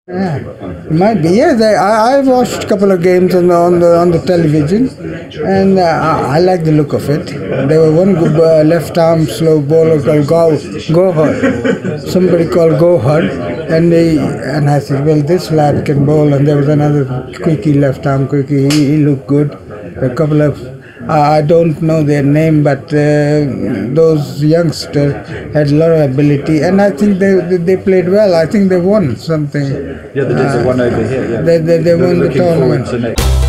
Yeah, might be. Yes, I watched a couple of games on the television, and I like the look of it. There was one good left arm slow bowler called Gohar. Somebody called Gohar, and I said, well, this lad can bowl. And there was another quickie left arm quickie. He looked good. A couple of I don't know their name, but those youngsters had a lot of ability, and I think they played well. I think they won something. Yeah, they did. They won over here. Yeah. They won the tournament.